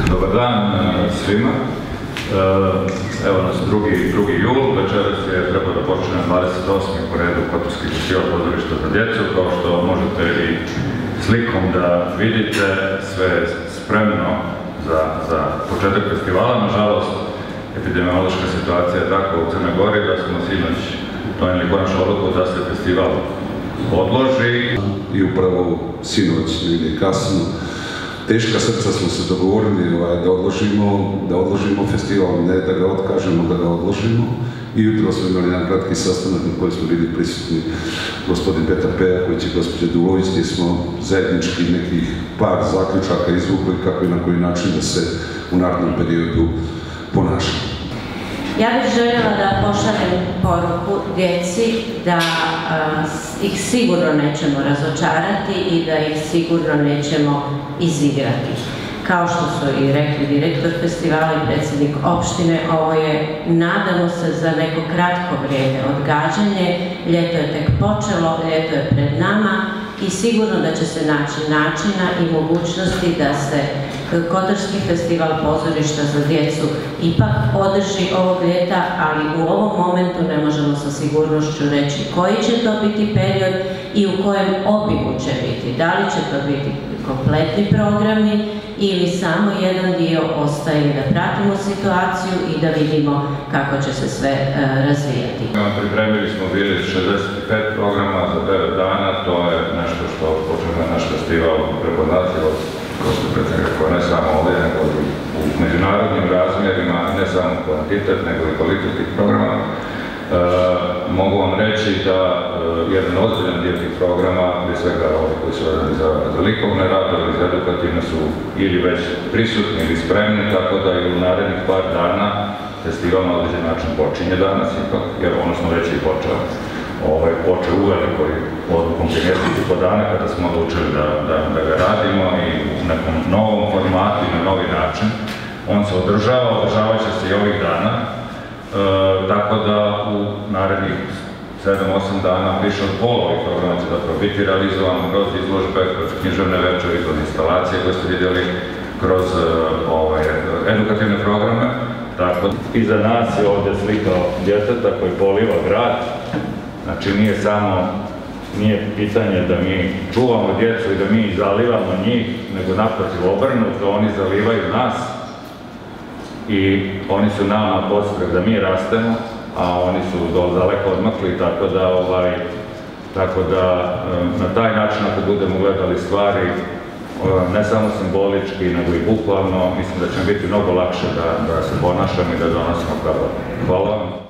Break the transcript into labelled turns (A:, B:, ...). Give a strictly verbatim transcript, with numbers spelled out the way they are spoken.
A: Dobar dan svima. Evo nas drugi jul, večeras je trebao da počne dvadeset osmi po redu Kotorski festival pozorišta za djecu. Kao što možete i slikom da vidite, sve je spremno za početak festivala. Nažalost, epidemiološka situacija je takva u Crnoj Gori da smo sinoć donijeli konačnu odluku da se festival odloži.
B: I upravo sinoć, negdje kasno, teška srca smo se dogovorili da odložimo, da odložimo festival, ne da ga otkažemo, da ga odložimo. I jutro smo imali jedan kratki sastanak na koji smo bili prisutni gospodin Petar Pejaković i gospođa Dulović, gdje smo zajednički nekih par zaključaka izvukli kako i na koji način da se u narednom periodu ponašamo.
C: Ja bih željela da pošaljem poruku djeci da ih sigurno nećemo razočarati i da ih sigurno nećemo izigrati. Kao što su i rekli direktor festivala i predsjednik opštine, ovo je, nadamo se, za neko kratko vrijeme odgađanje. Ljeto je tek počelo, ljeto je pred nama i sigurno da će se naći načina i mogućnosti da se Kotorski festival pozorišta za djecu ipak održi ovog ljeta, ali u ovom momentu ne možemo sa sigurnošću reći koji će to biti period i u kojem obimu će biti. Da li će to biti kompletni programi ili samo jedan dio ostaje da pratimo situaciju i da vidimo kako će se sve razvijati.
A: Pripremili smo bili šezdeset pet programa za devet dana, to je nešto što počinje naš festival prepoznatljivo, kao što predsjednik rekao, ne samo ovdje, nego u međunarodnim razmjerima, ne samo kvantitet, nego i kvalitet tih programa. Mogu vam reći da jedan ozbiljan dio tih programa, prije svega ovi koji su radili za likovne radove ili za edukativne, su ili već prisutni ili spremni, tako da i u narednih par dana festival na određen način počinje danas ipak, jer odnosno već je i počeo. Počeo u velikoj odlukom prije mjesec i po dana kada smo odlučili da ga radimo i u nekom novom formatu i na novi način. On se održava, održavat će se i ovih dana, tako da u narednih sedam osam dana više od pola ovih programa će zapravo biti realizovano kroz izložbe, kroz književne večeri, kroz instalacije koje ste vidjeli, kroz edukativne programe. Iza nas je ovdje slika djeteta koji poliva grad. Znači nije samo, nije pitanje da mi čuvamo djecu i da mi zalivamo njih, nego naprotiv obrnuto, oni zalivaju nas i oni su nama podstrek da mi rastemo, a oni su daleko odmakli, tako da tako da na taj način ako budemo gledali stvari, ne samo simbolički, nego i bukvalno, mislim da će biti mnogo lakše da se ponašamo i da donosimo pravo. Hvala vam.